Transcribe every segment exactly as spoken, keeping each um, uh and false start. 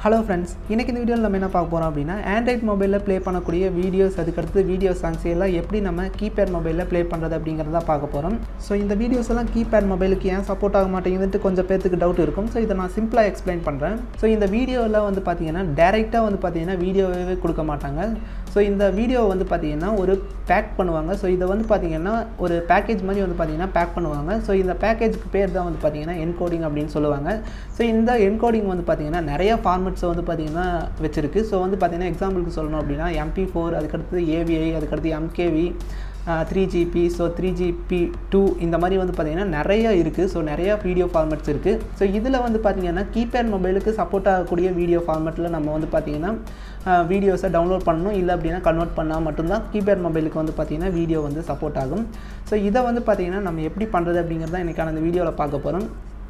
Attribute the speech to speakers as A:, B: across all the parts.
A: Hello friends, இன்னைக்கு இந்த வீடியோல நம்ம என்ன பார்க்க போறோம் அப்படினா Android மொபைல்ல ப்ளே பண்ணக்கூடிய வீடியோஸ் அதுக்கு அடுத்து வீடியோ சாங்ஸ் எல்லாம் எப்படி நம்ம Keypad மொபைல்ல ப்ளே பண்றது அப்படிங்கறத பார்க்க போறோம். சோ இந்த வீடியோஸ் எல்லாம் Keypad மொபைலுக்கு ஏன் சப்போர்ட் ஆக மாட்டேங்குதுன்னு கொஞ்சம் பேருக்கு டவுட் இருக்கும். சோ இத நான் சிம்பிளா எக்ஸ்பிளைன் பண்றேன். சோ இந்த வீடியோல வந்து பாத்தீங்கன்னா டைரக்ட்டா வந்து பாத்தீங்கன்னா வீடியோவே கொடுக்க மாட்டாங்க. சோ இந்த வீடியோ வந்து பாத்தீங்கன்னா ஒரு பேக் பண்ணுவாங்க. சோ இத வந்து பாத்தீங்கன்னா ஒரு பேக்கேஜ் மாதிரி வந்து பாத்தீங்கன்னா பேக் பண்ணுவாங்க. சோ இந்த பேக்கேஜ்க்கு பேர் தான் வந்து பாத்தீங்கன்னா என்கோடிங் அப்படினு சொல்லுவாங்க. சோ இந்த என்கோடிங் வந்து பாத்தீங்கன்னா நிறைய ஃபார்மட்ஸ் வந்து பாத்தீங்கன்னா வெச்சிருக்கு. சோ வந்து பாத்தீங்கன்னா எக்ஸாம்பிளுக்கு சொல்லணும் அப்படினா M P four அதுக்கு அடுத்து A V I அதுக்கு அடுத்து M K V three G P so three G P two இந்த மாதிரி வந்து பாத்தீங்கன்னா நிறைய இருக்கு. சோ நிறைய வீடியோ ஃபார்மட்ஸ் இருக்கு. சோ இதுல வந்து பாத்தீங்கன்னா Keypad மொபைலுக்கு சப்போர்ட் ஆகக்கூடிய வீடியோ ஃபார்மட்ல நம்ம வந்து பாத்தீங்கன்னா வீடியோஸை டவுன்லோட் பண்ணனும் இல்ல அப்படினா கன்வர்ட் பண்ணா மட்டும் தான் Keypad மொபைலுக்கு வந்து பாத்தீங்கன்னா வீடியோ வந்து சப்போர்ட் ஆகும். சோ இத வந்து பாத்தீங்கன்னா நம்ம எப்படி பண்றது அப்படிங்கறத இன்னைக்கான இந்த வீடியோல பார்க்க போறோம்.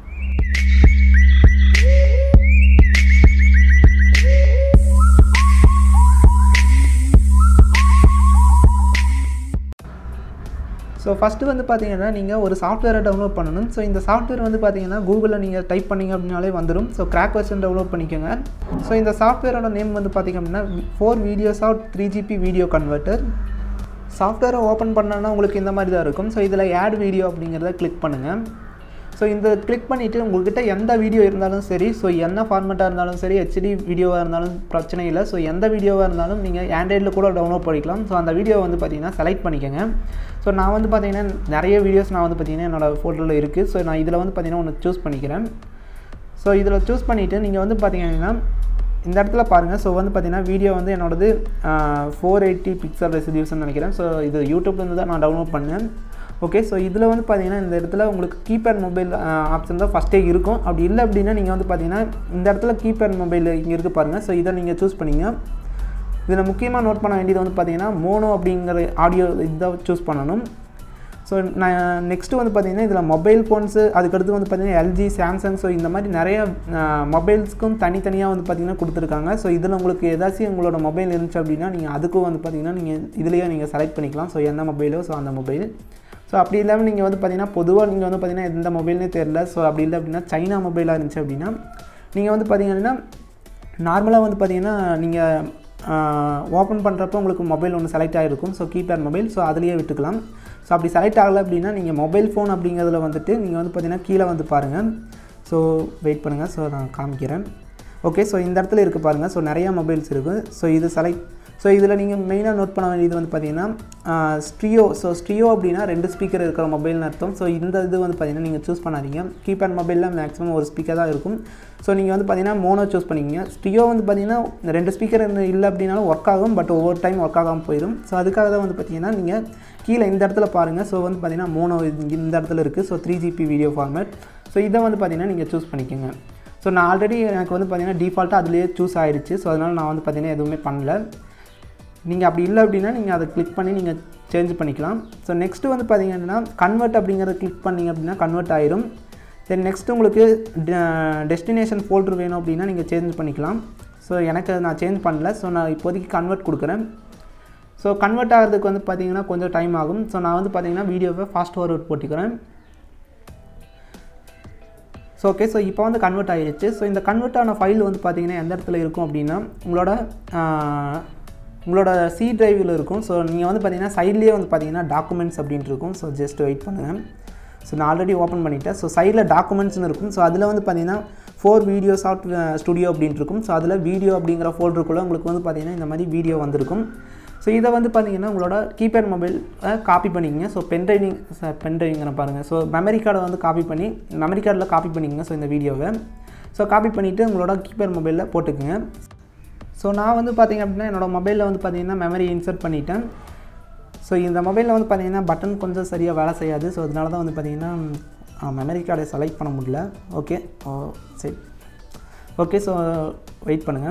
A: So first வந்து பாத்தீங்கன்னா நீங்க ஒரு சாஃப்ட்வேரை டவுன்லோட் பண்ணனும். சோ இந்த சாஃப்ட்வேர் வந்து பாத்தீங்கன்னா Googleல நீங்க டைப் பண்ணீங்க அப்படினாலே வந்துரும். சோ crack version டவுன்லோட் பண்ணிக்கங்க. சோ இந்த சாஃப்ட்வேரோட நேம் வந்து பாத்தீங்க அப்படினா four videos out three G P video converter. சாஃப்ட்வேரை ஓபன் பண்ணனும்னா உங்களுக்கு இந்த மாதிரி தான் இருக்கும். சோ இதுல add video அப்படிங்கறத கிளிக் பண்ணுங்க. சோ இந்த கிளிக் பண்ணிட்டு உங்ககிட்ட எந்த வீடியோ இருந்தாலும் சரி சோ என்ன ஃபார்மட்டா இருந்தாலும் சரி H D வீடியோவா இருந்தாலும் பிரச்சனை இல்ல. சோ எந்த வீடியோவா இருந்தாலும் நீங்க Androidல கூட டவுன்லோட் பண்ணிக்கலாம். சோ அந்த வீடியோவை வந்து பாத்தீங்கன்னா செலக்ட் பண்ணிக்கங்க. சோ நான் வந்து பாத்தீங்கன்னா நிறைய வீடியோஸ் நான் வந்து பாத்தீங்கன்னா என்னோட ஃபோல்டர்ல இருக்கு. சோ நான் இதல வந்து பாத்தீங்கன்னா ஒன்னு चूஸ் பண்ணிக்கிறேன். சோ இதல चूஸ் பண்ணிட்டு நீங்க வந்து பாத்தீங்கன்னா இந்த இடத்துல பாருங்க. சோ வந்து பாத்தீங்கன்னா வீடியோ வந்து என்னோடது four eighty பிக்சல் ரெசல்யூஷன் நினைக்கிறேன். சோ இது YouTubeல இருந்து தான் நான் டவுன்லோட் பண்ணேன். ஓகே சோ இதுல வந்து பாத்தீங்கன்னா இந்த இடத்துல உங்களுக்கு Keypad மொபைல் ஆப்ஷன் தான் ஃபர்ஸ்டே இருக்கும். அப்படி இல்ல அப்படினா நீங்க வந்து பாத்தீங்கன்னா இந்த இடத்துல Keypad மொபைல் இங்க இருக்கு பாருங்க. சோ இத நீங்க चूஸ் பண்ணீங்க. இதுல முக்கியமா நோட் பண்ண வேண்டியது வந்து பாத்தீங்கன்னா மோனோ அப்படிங்கற ஆடியோ இத चूஸ் பண்ணனும். சோ நெக்ஸ்ட் வந்து பாத்தீங்கன்னா இதுல மொபைல் ஃபோன்ஸ் அதுக்கு அடுத்து வந்து பாத்தீங்கன்னா L G Samsung சோ இந்த மாதிரி நிறைய மொபைல்ஸ்க்கும் தனித்தனியா வந்து பாத்தீங்கன்னா கொடுத்திருக்காங்க. சோ இதுல உங்களுக்கு ஏதாச்சும் உங்களோட மொபைல் இருந்துச்சு அப்படினா நீங்க அதுக்கு வந்து பாத்தீங்கன்னா நீங்க இதுலயே நீங்க செலக்ட் பண்ணிக்கலாம். சோ என்ன மொபைலோ சோ அந்த மொபைல். சோ அப்படி இல்லாம நீங்க வந்து பாத்தீங்கன்னா பொதுவா நீங்க வந்து பாத்தீங்கன்னா எந்த மொபைல்னே தெரியல. சோ அப்படி இல்ல அப்படினா சைனா மொபைலா இருந்துச்சு அப்படினா நீங்க வந்து பாத்தீங்கன்னா நார்மலா வந்து பாத்தீங்கன்னா நீங்க ஓபன் பண்றப்ப உங்களுக்கு மொபைல் ஒன்னு செலக்ட் ஆயிருக்கும். சோ Keypad மொபைல் சோ அதுலயே விட்டுக்கலாம். சோ அப்படி செலக்ட் ஆகல அப்படினா நீங்க மொபைல் ஃபோன் அப்படிங்கறதுல வந்துட்டு நீங்க வந்து பாத்தீங்கன்னா கீழ வந்து பாருங்க. சோ வெயிட் பண்ணுங்க. சோ நான் காமிக்கிறேன். ஓகே சோ இந்த இடத்துல இருக்கு பாருங்க. சோ நிறைய மொபைல்ஸ் இருக்கு. சோ இது செலக்ட் சோ இதுல நீங்க மெயினா நோட் பண்ண வேண்டியது வந்து பாத்தீங்கன்னா ஸ்டீரியோ சோ ஸ்டீரியோ அப்படினா ரெண்டு ஸ்பீக்கர் இருக்கிற மொபைல்னு அர்த்தம். சோ இந்த இது வந்து பாத்தீங்கன்னா நீங்க चूஸ் பண்ணாதீங்க. Keypad மொபைல்ல மேக்ஸिमम ஒரு ஸ்பீக்கர் தான் இருக்கும். சோ நீங்க வந்து பாத்தீங்கன்னா மோனோ चूஸ் பண்ணீங்க. ஸ்டீரியோ வந்து பாத்தீங்கன்னா ரெண்டு ஸ்பீக்கர் இல்ல அப்படினாலும் வர்க் ஆகும். பட் ஒவ்வொரு டைம் வர்க் ஆகாம போயிடும். சோ அதுக்காக தான் வந்து பாத்தீங்கன்னா நீங்க கீழ இந்த இடத்துல பாருங்க. சோ வந்து பாத்தீங்கன்னா மோனோ இந்த இடத்துல இருக்கு. So three G P video format. So இத வந்து பாத்தீங்கன்னா நீங்க चूஸ் பண்ணிக்கங்க. சோ நான் ஆல்ரெடி எனக்கு வந்து பாத்தீங்கன்னா டிஃபால்ட்டா அதுலயே चूஸ் ஆயிருச்சு. சோ அதனால நான் வந்து பாத்தீங்கன்னா எதுவுமே பண்ணல. நீங்க அப்படி இல்ல அப்படினா நீங்க அத கிளிக் பண்ணி நீங்க சேஞ்ச் பண்ணிக்கலாம். சோ நெக்ஸ்ட் வந்து பாத்தீங்கன்னா கன்வர்ட் அப்படிங்கறத கிளிக் பண்ணீங்க அப்படினா கன்வர்ட் ஆயிடும். தென் நெக்ஸ்ட் உங்களுக்கு டெஸ்டினேஷன் ஃபோல்டர் வேணும் அப்படினா நீங்க சேஞ்ச் பண்ணிக்கலாம். சோ எனக்கு நான் சேஞ்ச் பண்ணல. சோ நான் இப்போதைக்கு கன்வர்ட் கொடுக்கிறேன். சோ கன்வர்ட் ஆகிறதுக்கு வந்து பாத்தீங்கன்னா கொஞ்சம் டைம் ஆகும். சோ நான் வந்து பாத்தீங்கன்னா வீடியோவை ஃபாஸ்ட் ஃபார்வர்ட் போட்டுக்கிறேன். சோ ஓகே சோ இப்போ வந்து கன்வர்ட் ஆயிருச்சு. சோ இந்த கன்வர்ட் ஆன ஃபைல் வந்து பாத்தீங்கன்னா எந்த இடத்துல இருக்கும் அப்படினா உங்களோட உங்களோட C டிரைவ்ல இருக்கும். சோ நீங்க வந்து பாத்தீங்கன்னா சைடுலயே வந்து பாத்தீங்கன்னா டாக்குமெண்ட்ஸ் அப்படினு இருக்கும். சோ ஜஸ்ட் வெயிட் பண்ணுங்க. சோ நான் ஆல்ரெடி ஓபன் பண்ணிட்டேன். சோ சைடுல டாக்குமெண்ட்ஸ்னு இருக்கும். சோ அதுல வந்து பாத்தீங்கன்னா four videos out studio அப்படினு இருக்கும். சோ அதுல வீடியோ அப்படிங்கற ஃபோல்டருக்குள்ள உங்களுக்கு வந்து பாத்தீங்கன்னா இந்த மாதிரி வீடியோ வந்திருக்கும். சோ இத வந்து பாத்தீங்கன்னா உங்களோட Keypad மொபைல் காப்பி பண்ணிக்கங்க. சோ பென் டிரைவிங் பென் டிரைவிங்ங்கற பாருங்க. சோ மெமரி கார்டை வந்து காப்பி பண்ணி மெமரி கார்டுல காப்பி பண்ணிக்கங்க. சோ இந்த வீடியோவை சோ காப்பி பண்ணிட்டு உங்களோட Keypad மொபைல்ல போட்டுக்கங்க. சோ நான் வந்து பாத்தீங்க அப்படினா என்னோட மொபைல்ல வந்து பாத்தீங்கன்னா மெமரி இன்சர்ட் பண்ணிட்டேன். சோ இந்த மொபைல்ல வந்து பாத்தீங்கன்னா பட்டன் கொஞ்சம் சரியா வேலை செய்யாது. சோ அதனால தான் வந்து பாத்தீங்கன்னா மெமரி கார்டை செலக்ட் பண்ண முடியல. ஓகே ஓ சரி ஓகே சோ வெயிட் பண்ணுங்க.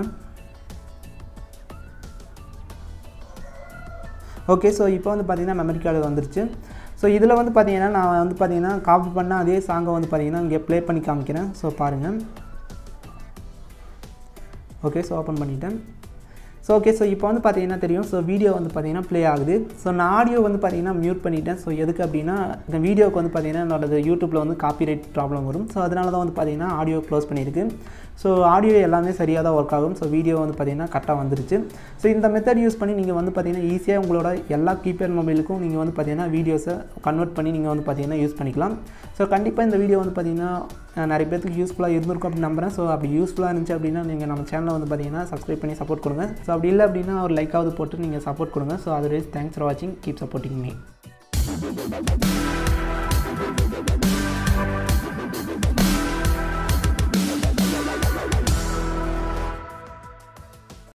A: ஓகே சோ இப்போ வந்து பாத்தீங்கன்னா மெமரி கார்டு வந்துருச்சு. சோ இதுல வந்து பாத்தீங்கன்னா நான் வந்து பாத்தீங்கன்னா காப்பி பண்ண அதே சாங்கை வந்து பாத்தீங்கன்னா இங்க ப்ளே பண்ணி காமிக்கிறேன். சோ பாருங்க. ஓகே சோ ஓபன் பண்ணிட்டேன். ஸோ ஓகே ஸோ இப்போ வந்து பார்த்தீங்கன்னா தெரியும் ஸோ வீடியோ வந்து பார்த்தீங்கன்னா ப்ளே ஆகுது. ஸோ நான் ஆடியோ வந்து பார்த்தீங்கன்னா மியூட் பண்ணிட்டேன். ஸோ எதுக்கு அப்படின்னா இந்த வீடியோவுக்கு வந்து பார்த்தீங்கன்னா என்னோட யூடியூப்பில் வந்து காப்பிரைட் ப்ராப்ளம் வரும். ஸோ அதனால தான் வந்து பார்த்தீங்கன்னா ஆடியோ க்ளோஸ் பண்ணியிருக்கு. ஸோ ஆடியோ எல்லாமே சரியாக தான் ஒர்க் ஆகும். ஸோ வீடியோ வந்து பார்த்தீங்கன்னா கரெக்டாக வந்துருச்சு. ஸோ இந்த மெத்தட் யூஸ் பண்ணி நீங்கள் வந்து பார்த்தீங்கன்னா ஈஸியாக உங்களோட எல்லா கீபேட் மொபைலுக்கும் நீங்கள் வந்து பார்த்தீங்கன்னா வீடியோஸை கன்வெர்ட் பண்ணி நீங்கள் வந்து பார்த்தீங்கன்னா யூஸ் பண்ணிக்கலாம். ஸோ கண்டிப்பாக இந்த வீடியோ வந்து பார்த்தீங்கன்னா நிறைய பேருக்கு யூஸ்ஃபுல்லாக இருந்திருக்கும் அப்படின்னு நம்புறேன். ஸோ அப்படி யூஸ்ஃபுல்லாக இருந்துச்சு அப்படின்னா நீங்கள் நம்ம சேனலை வந்து பார்த்தீங்கன்னா சப்ஸ்கிரைப் பண்ணி சப்போர்ட் கொடுங்க. ஸோ அப்படி இல்லை அப்படின்னா ஒரு லைக்காவது போட்டு நீங்கள் சப்போர்ட் கொடுங்க. ஸோ அதர்வைஸ் தேங்க்ஸ் ஃபார் வாட்சிங். Keep supporting me.